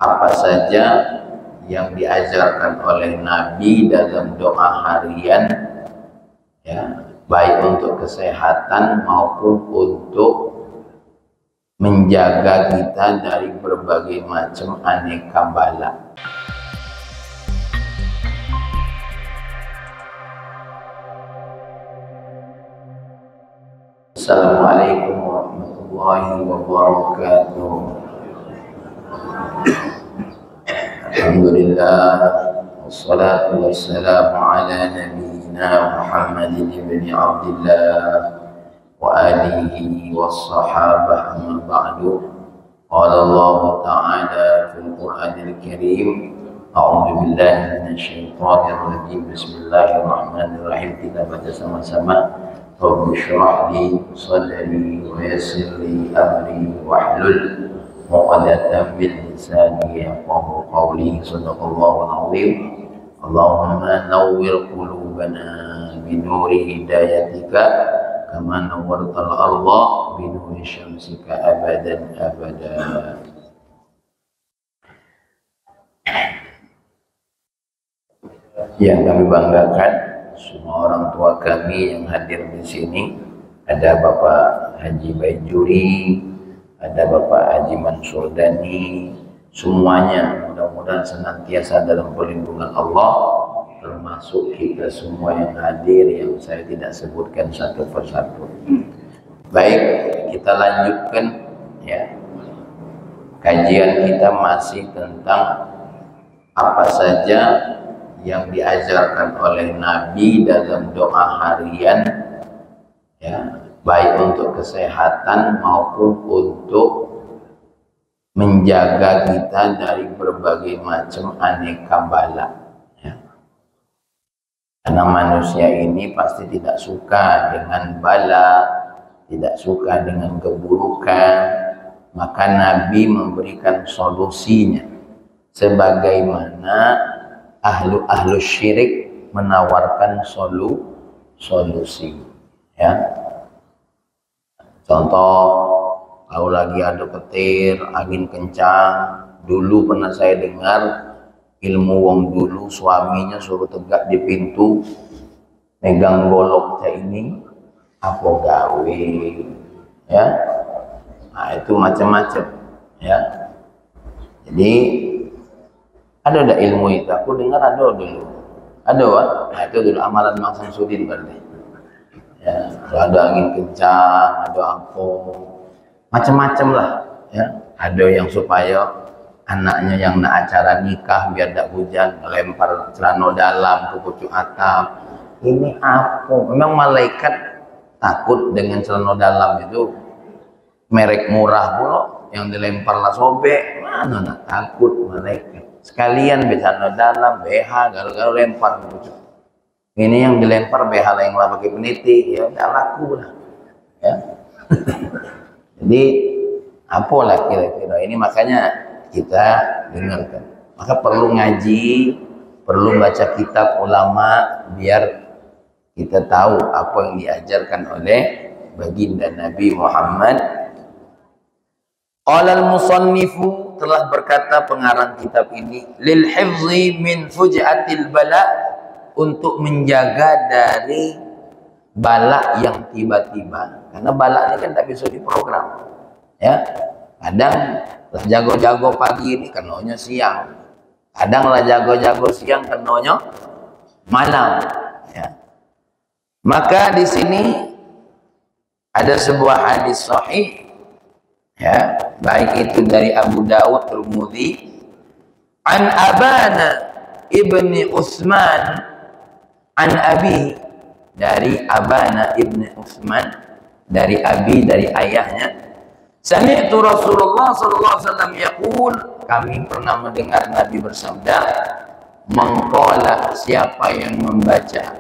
apa saja yang diajarkan oleh Nabi dalam doa harian, ya, baik untuk kesehatan maupun untuk menjaga kita dari berbagai macam aneka bala. Assalamualaikum warahmatullahi wabarakatuh. Alhamdulillah, wassalatu wassalamu ala nabiyyina Muhammadin ibn Abdillah wa alihi wassahabah, amma ba'du. Qala Allah ta'ala fil Qur'anil Karim, a'udzu billahi minasyaitonir rajim. Bismillahirrahmanirrahim. Kita baca sama-sama. Rabbi shrah li sadri wa yassir li amri wahlul 'uqdatam min lisani yafqahu qawli. Shadaqallahul 'azim. Allahumma nawwir qulubana bi nuri hidayatika kama nawwartal arda bi nuri syamsika abadan abada. Yang kami banggakan, semua orang tua kami yang hadir di sini, ada Bapak Haji Baijuri, ada Bapak Haji Mansur Dani, semuanya mudah-mudahan senantiasa dalam perlindungan Allah, termasuk kita semua yang hadir yang saya tidak sebutkan satu persatu. Baik, kita lanjutkan ya. Kajian kita masih tentang apa saja yang diajarkan oleh Nabi dalam doa harian, ya, baik untuk kesehatan maupun untuk menjaga kita dari berbagai macam aneka bala, ya. Karena manusia ini pasti tidak suka dengan bala, tidak suka dengan keburukan, maka Nabi memberikan solusinya sebagaimana ahlu syirik menawarkan solusi, ya. Contoh, kalau lagi ada petir, angin kencang, dulu pernah saya dengar ilmu wong dulu suaminya suruh tegak di pintu, megang golok cah ini, apa gawe, ya. Nah itu macam-macam, ya. Jadi ada ilmu itu, aku dengar ada dulu, ada wah. Nah itu dulu amalan Mang Samsudin berarti. Ya, ada angin kencang, ada apa, macam-macam lah, ya. Ada yang supaya anaknya yang nak acara nikah biar tak hujan, lempar celana dalam ke pucuk atap. Ini apa? Memang malaikat takut dengan celana dalam itu, merek murah pula, yang dilemparlah sobek, mana nak takut malaikat. Sekalian bisa dalam BH galau-galau lempar gitu. Ini yang dilempar BH yang lah pakai peniti, ya udah laku lah, ya. Jadi apalah kira-kira ini, makanya kita dengarkan. Maka perlu ngaji, perlu baca kitab ulama biar kita tahu apa yang diajarkan oleh baginda Nabi Muhammad. Qala al-musannifu, telah berkata pengarang kitab ini, lil hifzi min fuj'atil bala, untuk menjaga dari bala yang tiba-tiba. Karena bala ini kan tak bisa diprogram, ya. Kadang lah jago-jago pagi ini kenanya siang, kadang lah jago-jago siang kenanya malam, ya. Maka di sini ada sebuah hadis sahih, ya, baik itu dari Abu Dawud, Tirmidzi, an Abana ibni Utsman, an Abi, dari Abana ibni Utsman, dari Abi, dari ayahnya, sami'tu Rasulullah sallallahu alaihi wasallam yaqul, kami pernah mendengar Nabi bersabda, mengqala, siapa yang membaca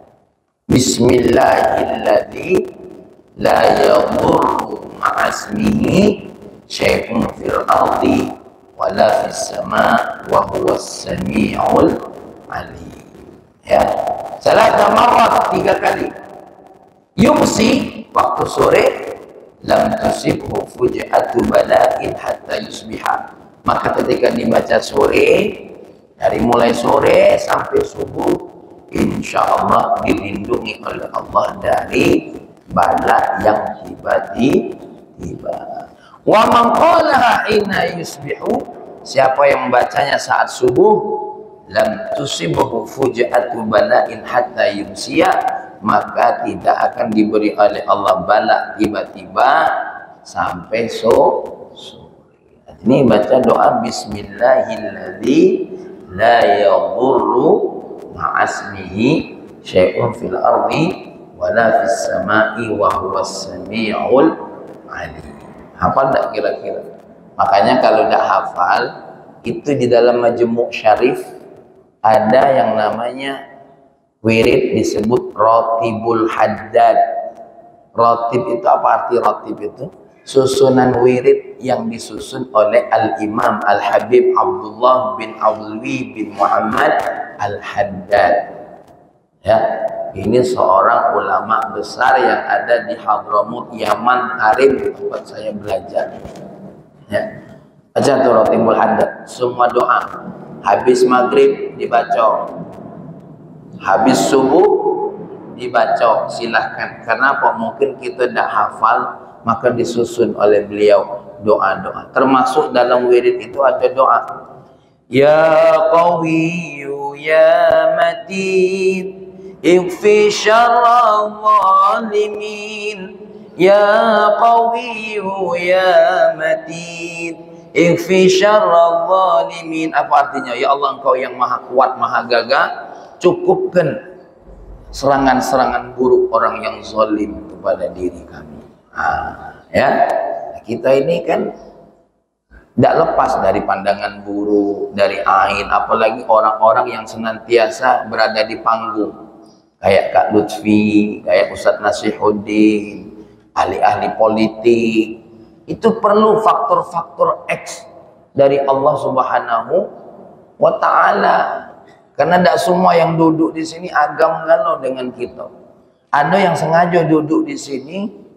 bismillahilladzi la yadurru ma'asmihi syai'un fil ardi wala fis sama' wa huwas sami'ul alim, ya. Salata marrat, 3 kali. Yumsi, waktu sore, lam tusibhu fuj'atu bala'in hatta yusbiha, Maka ketika dibaca sore, dari mulai sore sampai subuh, insya Allah dilindungi oleh Allah dari bala yang tiba-tiba. Wa man qalaha hina yusbihu, siapa yang membacanya saat subuh, lam tusibhu fuja'atu bala'in hatta yumsiya, maka tidak akan diberi oleh Allah bala tiba-tiba sampai sore. Ini baca doa bismillahilladzi la yadurru ma'asmihi syai'un fil ardi wala fis sama'i wa huwas sami'ul alim. Hafal enggak kira-kira? Makanya kalau enggak hafal, itu di dalam Majmu' Syarif ada yang namanya wirid disebut Ratibul Haddad. Ratib itu apa arti ratib itu? Susunan wirid yang disusun oleh Al-Imam Al-Habib Abdullah bin Alwi bin Muhammad Al-Haddad. Ya, ini seorang ulama besar yang ada di Hadramut, Yaman, Tarim, tempat saya belajar. Ya, baca tuh Ratibul Haddad, semua doa. Habis maghrib dibaca, habis subuh dibaca, silahkan. Kenapa? Mungkin kita tidak hafal, maka disusun oleh beliau doa-doa. Termasuk dalam wirid itu ada doa, ya qawiyyu ya matin ikfi syarra zalimin, ya qawiyyu ya matin ikfi syarra zalimin. Apa artinya? Ya Allah, engkau yang maha kuat, maha gagah, cukupkan serangan-serangan buruk orang yang zalim kepada diri kami. Ya, kita ini kan tidak lepas dari pandangan buruk, dari ain, apalagi orang-orang yang senantiasa berada di panggung, kayak Kak Lutfi, kayak Ustadz Nasihuddin, ahli-ahli politik. Itu perlu faktor-faktor X dari Allah Subhanahu wa Ta'ala, karena tidak semua yang duduk di sini agam galau dengan kita. Ada yang sengaja duduk di sini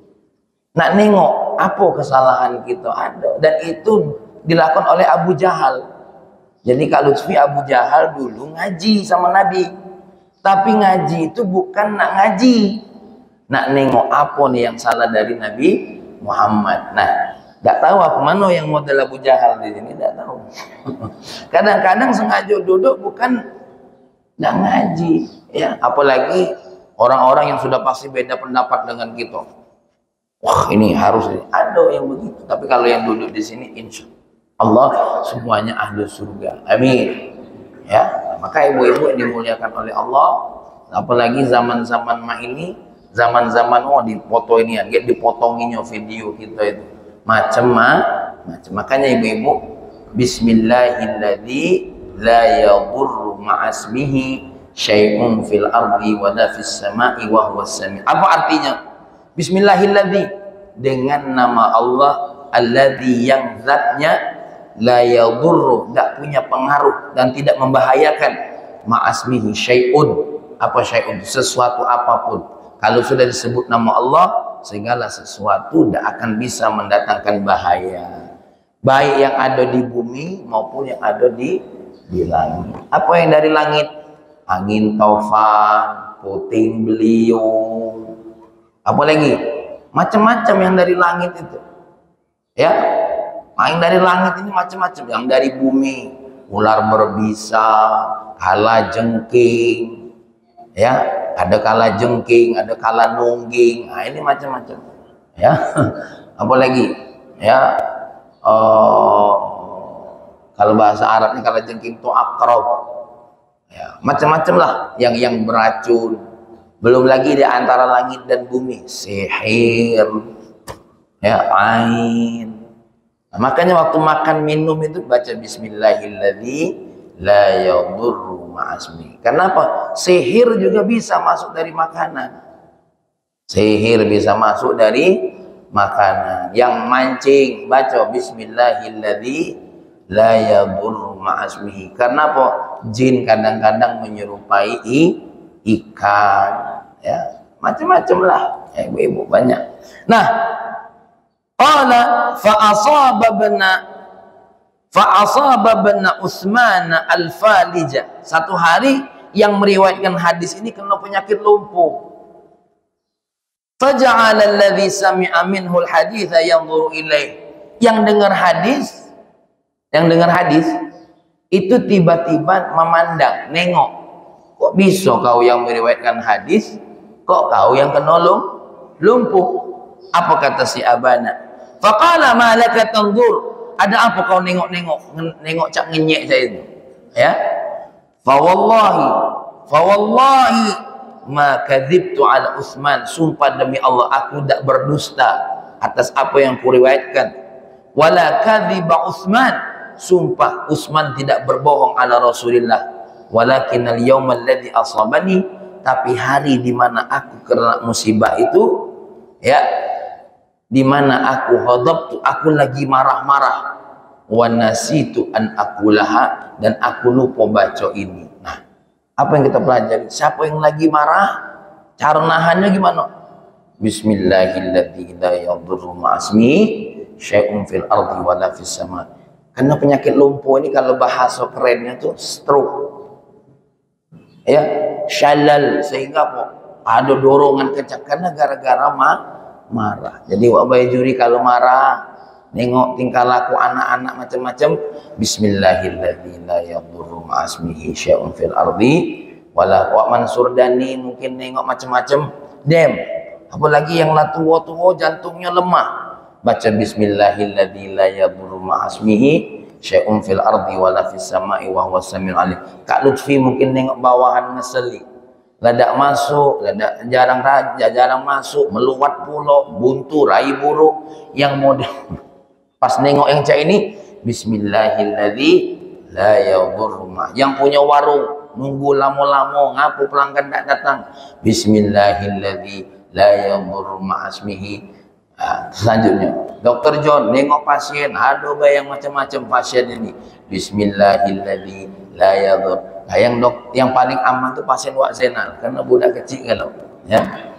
nak nengok apa kesalahan kita, ada, dan itu dilakukan oleh Abu Jahal. Jadi Kak Lutfi, Abu Jahal dulu ngaji sama Nabi, tapi ngaji itu bukan nak ngaji, nak nengok apa nih yang salah dari Nabi Muhammad. Nah, tidak tahu apa mana yang model Abu Jahal di sini, tidak tahu. Kadang-kadang sengaja duduk bukan tidak ngaji, ya. Apalagi orang-orang yang sudah pasti beda pendapat dengan kita. Wah, ini harus, ada yang begitu. Tapi kalau yang duduk di sini, insya Allah semuanya ahli surga. Amin. Ya, maka ibu-ibu yang dimuliakan oleh Allah, apalagi zaman-zaman ini, zaman-zaman di foto ini ya, dipotonginnya video kita itu macam-macam. Makanya ibu-ibu, bismillahilladzi la yadurru ma'asmihi syai'un fil ardi wa la fis sama'i wa huwas sami'. Apa artinya? Bismillahilladzi, dengan nama Allah alladzi, yang zatnya la yadurru, tidak punya pengaruh dan tidak membahayakan, ma'asmihi syai'un. Apa syai'un? Sesuatu apapun. Kalau sudah disebut nama Allah, segala sesuatu tidak akan bisa mendatangkan bahaya, baik yang ada di bumi maupun yang ada di langit. Apa yang dari langit? Angin taufan, puting beliung, apa lagi? Macam-macam yang dari langit itu. Ya, yang dari langit ini macam-macam. Yang dari bumi, ular berbisa, kalajengking, ya, ada kalajengking, ada kalanungging. Nah, ini macam-macam. Ya, apa lagi? Ya, kalau bahasa Arabnya kalajengking itu akrab. Ya, macam-macam lah yang beracun. Belum lagi di antara langit dan bumi, sihir, ya, ain. Nah, makanya waktu makan minum itu baca bismillahilladzi la yadurru ma'asmi. Kenapa? Sihir juga bisa masuk dari makanan. Sihir bisa masuk dari makanan. Yang mancing baca bismillahilladzi la yadurru ma'asmihi. Karena apa? Jin kadang-kadang menyerupai ikan, ya, macam-macam lah, ya, ibu-ibu banyak. Nah, qala fa asaba bana Fa asaba bin Utsman al-falija. Satu hari yang meriwayatkan hadis ini kena penyakit lumpuh. Faja'ala alladhi sami'a minhu al-haditha yanzuru ilaih. Yang dengar hadis itu tiba-tiba memandang, nengok. Kok bisa kau yang meriwayatkan hadis, kok kau yang kena lumpuh? Apa kata si Abana? Faqala ma laka tanzur. Ada apa kau nengok cak ngenyek saya itu? Ya. Fa wallahi ma kadzibtu ala Utsman. Sumpah demi Allah aku tidak berdusta atas apa yang kuriwayatkan. Wala kadziba Utsman. Sumpah Utsman tidak berbohong ala Rasulillah. Walakinnal yaumal ladzi asabani, tapi hari di mana aku kena musibah itu, ya, di mana aku ghadabtu, aku lagi marah-marah, wa nasitu an aqulaha, dan aku lupa baca ini. Nah, apa yang kita pelajari? Siapa yang lagi marah, cara nahannya gimana? Bismillahirrahmanirrahim, la yadurru ma'asmi syai'un fil ardi wala fis sama. Karena penyakit lumpuh ini kalau bahasa kerennya tuh stroke, ya, shalal, sehingga ada dorongan kencang karena gara-gara marah. Jadi Wak Bayjuri kalau marah, nengok tingkah laku anak-anak macam-macam, bismillahirrahmanirrahim, la yadurru ma'asmihi syai'un fil ardi wala. Wak Mansur Dani mungkin nengok macam-macam, apalagi yang lah tua-tua jantungnya lemah, baca bismillahirrahmanirrahim, la yadurru ma'asmihi syai'un fil ardi wala fis sama'i wa huwas samiul alim. Kak Lutfi mungkin nengok bawahan ngeseli, ladak masuk, ladak jarang masuk, meluat pulau, buntu, rai buruk, yang model. Pas nengok yang cak ini, bismillahirrahmanirrahim, la yadurru ma. Yang punya warung nunggu lama-lama, ngapu pelanggan tak datang, bismillahirrahmanirrahim, la yadurru ma'asmihi. Selanjutnya Dr. John nengok pasien, ada bayang macam-macam pasien ini, bismillahirrahmanirrahim, la yadur. Yang paling aman tuh pasien Wak Zainal karena budak kecil kalau, ya.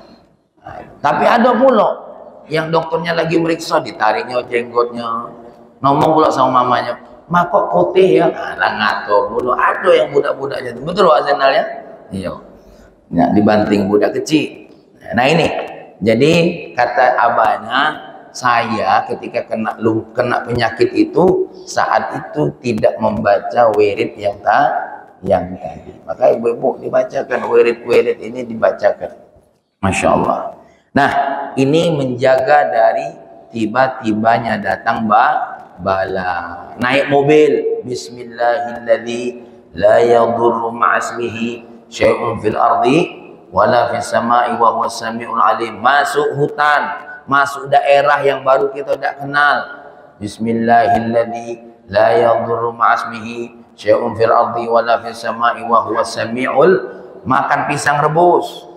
Tapi ada pula yang dokternya lagi meriksa, ditariknya jenggotnya, ngomong pula sama mamanya, "Ma kok putih ya?" Lah ngatur dulu. Ada yang budak-budaknya, betul Wak Zainal ya? Iya. Nah, dibanting budak kecil. Nah ini, jadi kata abahnya, saya ketika kena penyakit itu, saat itu tidak membaca wirid yang tadi. Maka ibu-ibu dibacakan wirid-wirid ini, dibacakan. Masya Allah. Nah, ini menjaga dari tiba-tibanya datang bala. Naik mobil, bismillahirrahmanirrahim, la yadurru ma'asmihi syai'un fil ardi wala fis sama'i wa huwas samiul alim. Masuk hutan, masuk daerah yang baru kita tidak kenal, bismillahirrahmanirrahim, la yadurru ma'asmihi syai'un fil ardi wala fis sama'i wa huwas samiul. Makan pisang rebus,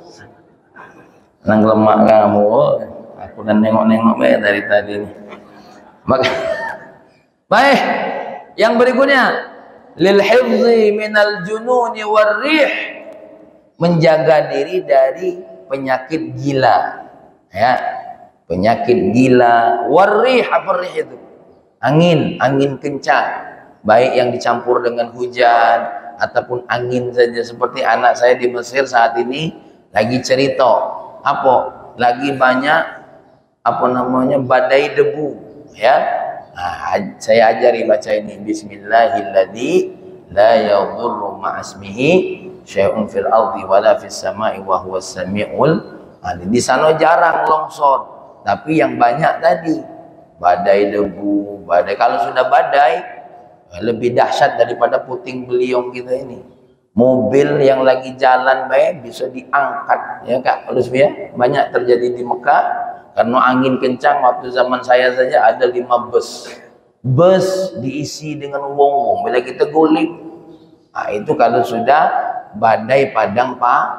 nang lemak kamu, aku dan nengok-nengok dari tadi nih. Baik, yang berikutnya, lil hifzi minal jununi warrih, menjaga diri dari penyakit gila, ya, penyakit gila. Warrih, apa rih itu? Angin kencang, baik yang dicampur dengan hujan ataupun angin saja. Seperti anak saya di Mesir saat ini lagi cerita, lagi banyak badai debu, ya. Nah, saya ajari baca ini, bismillahirrahmanirrahim, la yadurru ma'asmihi syai'un fil ardi wala fis sama'i wa huwas samiul alim. Di sana jarang longsor, tapi yang banyak tadi badai debu, badai. Kalau sudah badai lebih dahsyat daripada puting beliung kita ini. Mobil yang lagi jalan baik bisa diangkat, ya Kak Lutfi, ya. Banyak terjadi di Mekah karena angin kencang. Waktu zaman saya saja ada 5 bus diisi dengan wong-wong. Bila kita guling, nah, itu kalau sudah badai padang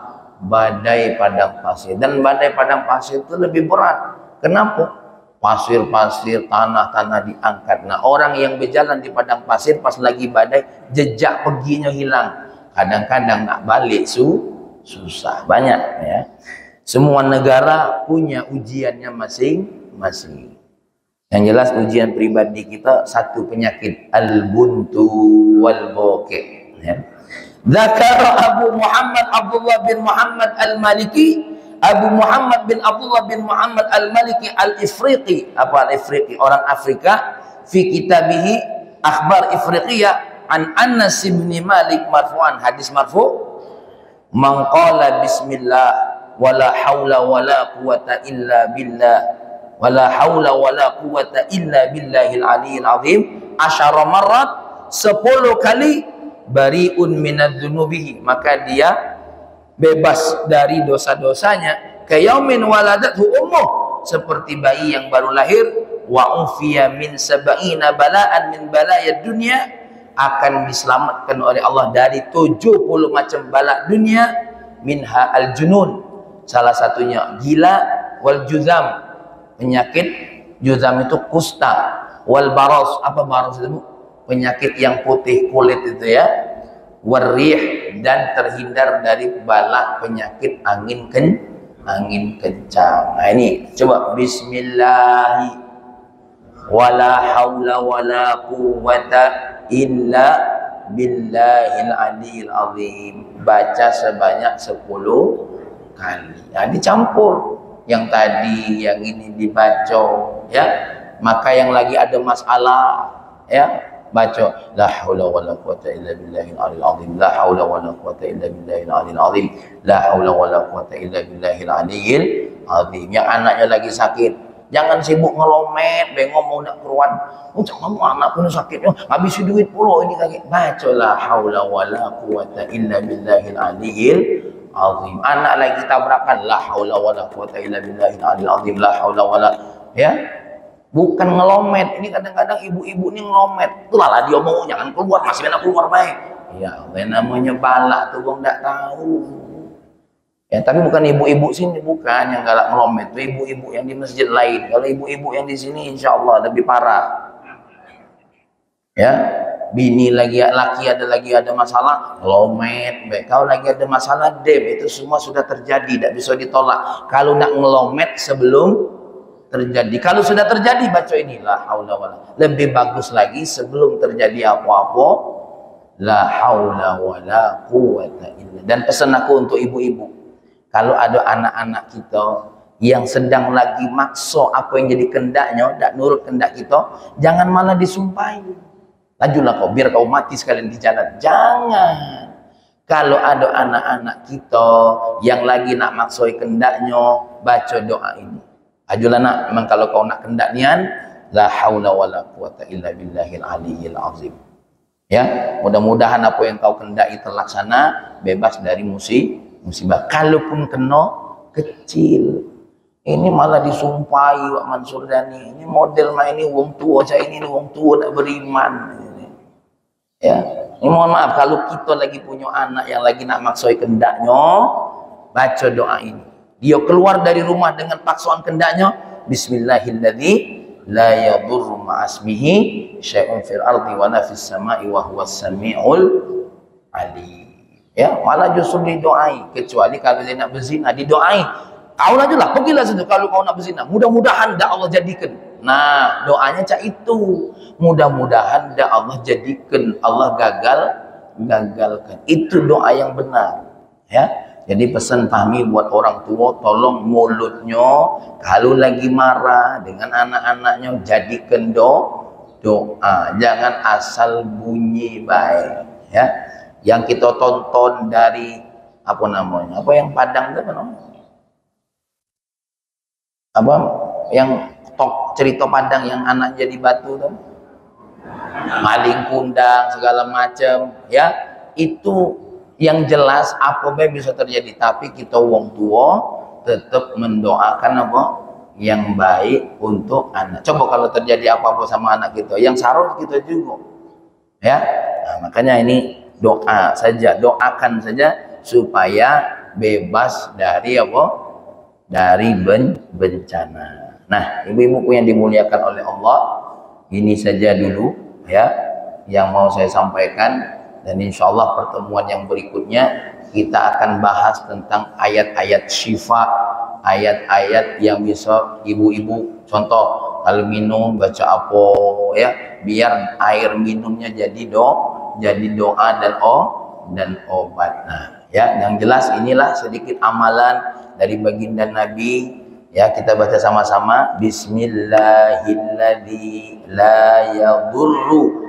pasir. Dan badai padang pasir itu lebih berat. Kenapa? Pasir-pasir, tanah-tanah diangkat. Nah, orang yang berjalan di padang pasir pas lagi badai, jejak perginya hilang. Kadang-kadang nak balik susah, banyak, ya. Semua negara punya ujiannya masing-masing. Yang jelas ujian pribadi kita satu penyakit al-buntu wal bokeh. Ya. Zakara Abu Muhammad Abdullah bin Muhammad al-Maliki, Abu Muhammad bin Abdullah bin Muhammad al-Maliki al-Ifriqi, apa al-Ifriqi, orang Afrika, fi kitabihi akhbar Ifriqiyah an Anas bin Malik marfu'an, hadis marfu', man qala bismillah wala haula wala quwata illa billah wala haula wala quwata illa billahil aliyil azim asyara marrat, 10 kali, bariun minadzunubihi, maka dia bebas dari dosa-dosanya, kayaumin waladathu ummuh, seperti bayi yang baru lahir, wa ufiya min sab'ina bala'an min balayad dunya, akan diselamatkan oleh Allah dari 70 macam bala dunia, minha al-junun, salah satunya gila, wal juzam, penyakit juzam itu kusta, wal baros, apa baros itu? Penyakit yang putih kulit itu ya, warrih, dan terhindar dari bala penyakit angin kencang. Nah ini coba bismillahi wala haula wala quwwata illa billahil aliyil azim, baca sebanyak 10 kali. Nah, dicampur yang tadi, yang ini dibaca ya. Maka yang lagi ada masalah ya, baca la haula wala quwata illa billahil aliyil azim, la haula wala quwata illa billahil aliyil azim, la haula wala quwata illa billahil aliyil azim. Yang anaknya lagi sakit, jangan sibuk ngelomet, bengong mau nak keruan, jangan mau anak punya sakitnya habis duit pula ini kaki, baca la haula wala quwata illa billahil aliyil azim. Anak lagi tabrakan, la haula wala quwata illa billahil aliyil azim, la haula wala, ya. Bukan ngelomet. Ini kadang-kadang ibu-ibu ini ngelomet. Itulah lah dia mau jangan keluar, masih enak keluar baik. Ya, namanya balak tuh bang, enggak tahu. Ya, tapi bukan ibu-ibu sini, bukan yang galak ngelomet. Itu ibu-ibu yang di masjid lain. Kalau ibu-ibu yang di sini insya Allah lebih parah. Ya, bini lagi, laki ada masalah, ngelomet. Kalau lagi ada masalah, itu semua sudah terjadi, tidak bisa ditolak. Kalau nak ngelomet sebelum terjadi, kalau sudah terjadi baca ini la haula wala, lebih bagus lagi sebelum terjadi apa-apa, la haula wala quwata illa. Dan pesan aku untuk ibu-ibu, kalau ada anak-anak kita yang sedang lagi makso apa yang jadi kendaknya, tidak nurut kendak kita, jangan malah disumpahi, lajulah kau biar kau mati sekalian di jalan. Jangan. Kalau ada anak-anak kita yang lagi nak maksoi kendaknya, baca doa ini. Ajulah nak, memang kalau kau nak kendak nian, la haula wala quwata illa billahil aliyil azim. Ya, mudah-mudahan apa yang kau kendaki terlaksana, bebas dari musibah. Kalaupun kena kecil, ini malah disumpahi Wak Mansur Dani. Ini model mah ini wong tua saya ini wong tua tak beriman. Ya, ini mohon maaf kalau kita lagi punya anak yang lagi nak maksoi kendaknya, baca doa ini. Dia keluar dari rumah dengan paksaan kendaknya, bismillahilladzi la yadurru ma'asmihi syai'un fil ardi wa la fis sama'i wa huwas samiul alim. Ya, malah justru didoai, kecuali kalau dia nak berzina didoai. Kau aja lah, pergilah situ kalau kau nak berzina. Mudah-mudahan dah Allah jadikan. Nah, doanya cak itu. Mudah-mudahan dah Allah jadikan, Allah gagalkan. Itu doa yang benar. Ya. Jadi pesan pahami buat orang tua, tolong mulutnya kalau lagi marah dengan anak-anaknya jadikan doa, jangan asal bunyi baik. Ya, yang kita tonton dari apa namanya, apa yang Padang itu apa namanya, apa yang cerita Padang yang anak jadi batu tuh, maling kundang segala macam, ya itu. Yang jelas apa bisa terjadi, tapi kita wong tua tetap mendoakan apa yang baik untuk anak. Coba kalau terjadi apa-apa sama anak kita, yang salah kita juga, ya. Nah, makanya ini doa saja, doakan saja supaya bebas dari apa, dari bencana. Nah, ibu-ibuku yang dimuliakan oleh Allah, ini saja dulu ya yang mau saya sampaikan. Dan insya Allah pertemuan yang berikutnya kita akan bahas tentang ayat-ayat syifa, ayat-ayat yang bisa ibu-ibu, contoh kalau minum baca apa ya, biar air minumnya jadi doa dan obat. Nah, ya, yang jelas inilah sedikit amalan dari baginda Nabi. Ya, kita baca sama-sama. Bismillahilladzi la yadurru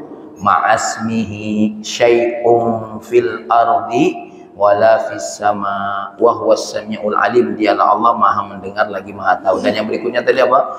ma'asmihi syai'un fil ardi wala fis sama wa huwas samiul alim. Dialah Allah Maha mendengar lagi Maha tahu. Dan yang berikutnya tadi apa?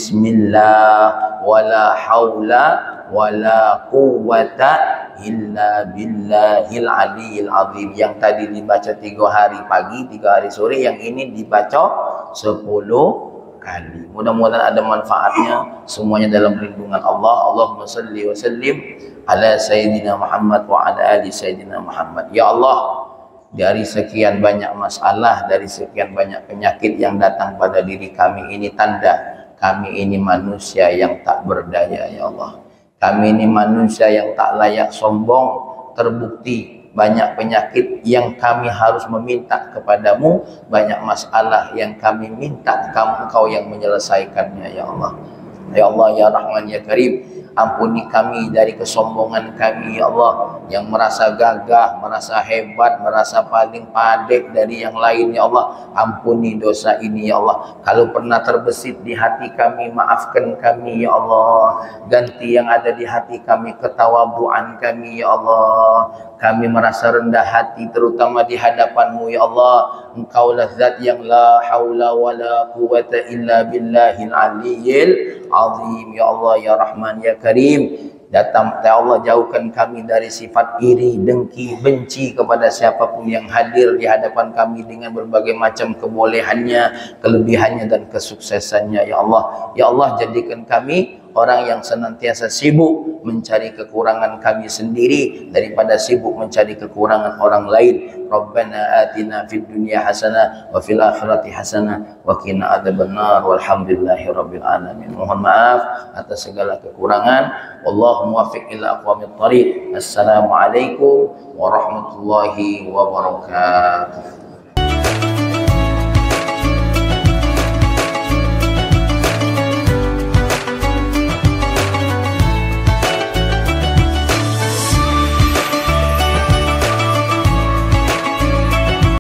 Bismillah wala haula wala quwwata illa billahil aliyil azim. Yang tadi dibaca 3 hari pagi, 3 hari sore, yang ini dibaca 10 kali. Mudah-mudahan ada manfaatnya, semuanya dalam lindungan Allah. Allahumma salli wa sallim ala sayyidina Muhammad wa ala ali sayyidina Muhammad. Ya Allah, dari sekian banyak masalah, dari sekian banyak penyakit yang datang pada diri kami, ini tanda kami ini manusia yang tak berdaya. Ya Allah, kami ini manusia yang tak layak sombong. Terbukti banyak penyakit yang kami harus meminta kepadamu, banyak masalah yang kami minta Engkau yang menyelesaikannya. Ya Allah, ya Allah, ya Rahman, ya Karim, ampuni kami dari kesombongan kami. Ya Allah, yang merasa gagah, merasa hebat, merasa paling pandai dari yang lain. Ya Allah, ampuni dosa ini. Ya Allah, kalau pernah terbesit di hati kami, maafkan kami. Ya Allah, ganti yang ada di hati kami ketawaduan kami. Ya Allah, kami merasa rendah hati terutama di hadapan-Mu. Ya Allah, Engkaulah zat yang la haula wala quwata illa billahil aliyyil azim. Ya Allah, ya Rahman, ya Karim, datang ya Allah, jauhkan kami dari sifat iri, dengki, benci kepada siapapun yang hadir di hadapan kami dengan berbagai macam kebolehannya, kelebihannya dan kesuksesannya. Ya Allah, ya Allah, jadikan kami orang yang senantiasa sibuk mencari kekurangan kami sendiri daripada sibuk mencari kekurangan orang lain. Rabbana atina fid dunya hasanah wa fil akhirati hasanah wa qina adzabannar. Walhamdulillahirabbil alamin. Mohon maaf atas segala kekurangan. Wallahu muwaffiq ila aqwamit thariq. Assalamualaikum warahmatullahi wabarakatuh.